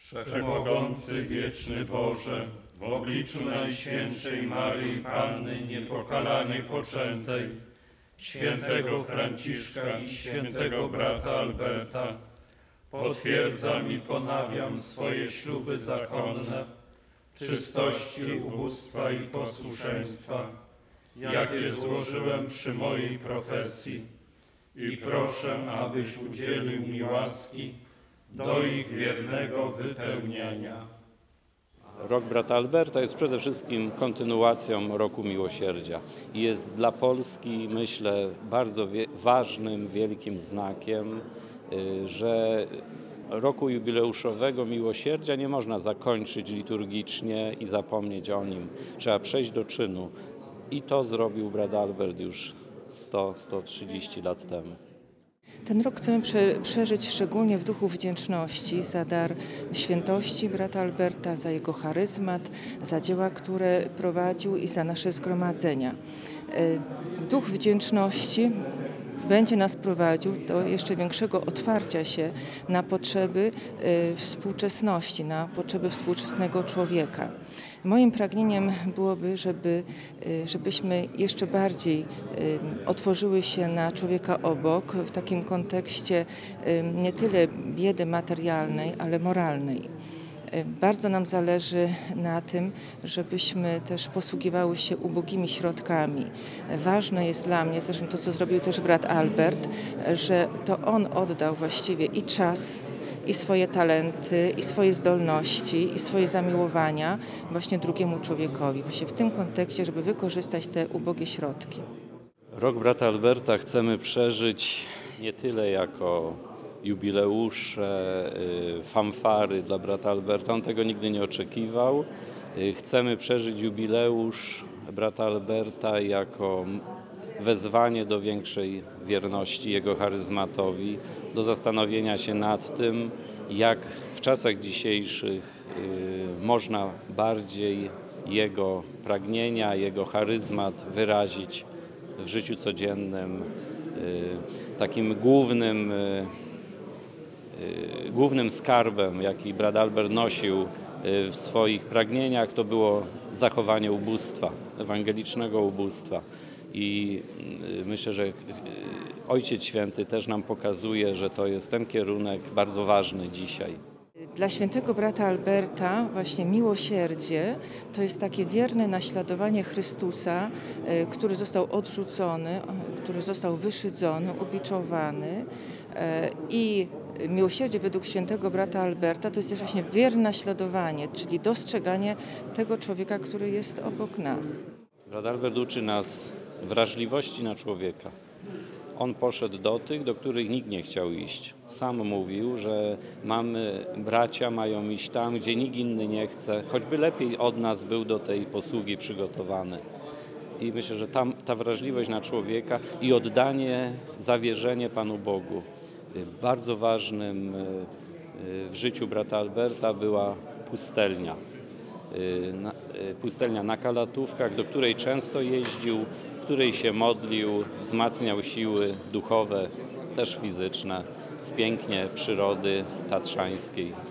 Wszechmogący, wieczny Boże, w obliczu Najświętszej Maryi Panny niepokalanie poczętej, świętego Franciszka i świętego brata Alberta, potwierdzam i ponawiam swoje śluby zakonne, czystości, ubóstwa i posłuszeństwa, jakie złożyłem przy mojej profesji, i proszę, abyś udzielił mi łaski do ich wiernego wypełniania. Rok brata Alberta jest przede wszystkim kontynuacją Roku Miłosierdzia i jest dla Polski, myślę, bardzo ważnym, wielkim znakiem, że roku jubileuszowego Miłosierdzia nie można zakończyć liturgicznie i zapomnieć o nim. Trzeba przejść do czynu i to zrobił brat Albert już 100-130 lat temu. Ten rok chcemy przeżyć szczególnie w duchu wdzięczności za dar świętości brata Alberta, za jego charyzmat, za dzieła, które prowadził i za nasze zgromadzenia. Duch wdzięczności będzie nas prowadził do jeszcze większego otwarcia się na potrzeby współczesności, na potrzeby współczesnego człowieka. Moim pragnieniem byłoby, żebyśmy jeszcze bardziej otworzyły się na człowieka obok w takim kontekście nie tyle biedy materialnej, ale moralnej. Bardzo nam zależy na tym, żebyśmy też posługiwały się ubogimi środkami. Ważne jest dla mnie, zresztą to, co zrobił też brat Albert, że to on oddał właściwie i czas, i swoje talenty, i swoje zdolności, i swoje zamiłowania właśnie drugiemu człowiekowi. Właśnie w tym kontekście, żeby wykorzystać te ubogie środki. Rok brata Alberta chcemy przeżyć nie tyle jako jubileusze, fanfary dla brata Alberta. On tego nigdy nie oczekiwał. Chcemy przeżyć jubileusz brata Alberta jako wezwanie do większej wierności jego charyzmatowi, do zastanowienia się nad tym, jak w czasach dzisiejszych można bardziej jego pragnienia, jego charyzmat wyrazić w życiu codziennym. Takim głównym skarbem, jaki brat Albert nosił w swoich pragnieniach, to było zachowanie ubóstwa, ewangelicznego ubóstwa. I myślę, że Ojciec Święty też nam pokazuje, że to jest ten kierunek bardzo ważny dzisiaj. Dla świętego brata Alberta właśnie miłosierdzie to jest takie wierne naśladowanie Chrystusa, który został odrzucony, który został wyszydzony, ubiczowany, i miłosierdzie według świętego brata Alberta to jest właśnie wierne naśladowanie, czyli dostrzeganie tego człowieka, który jest obok nas. Brat Albert uczy nas wrażliwości na człowieka. On poszedł do tych, do których nikt nie chciał iść. Sam mówił, że bracia mają iść tam, gdzie nikt inny nie chce, choćby lepiej od nas był do tej posługi przygotowany. I myślę, że ta wrażliwość na człowieka i oddanie, zawierzenie Panu Bogu. Bardzo ważnym w życiu brata Alberta była pustelnia. Pustelnia na Kalatówkach, do której często jeździł, w której się modlił, wzmacniał siły duchowe, też fizyczne, w pięknie przyrody tatrzańskiej.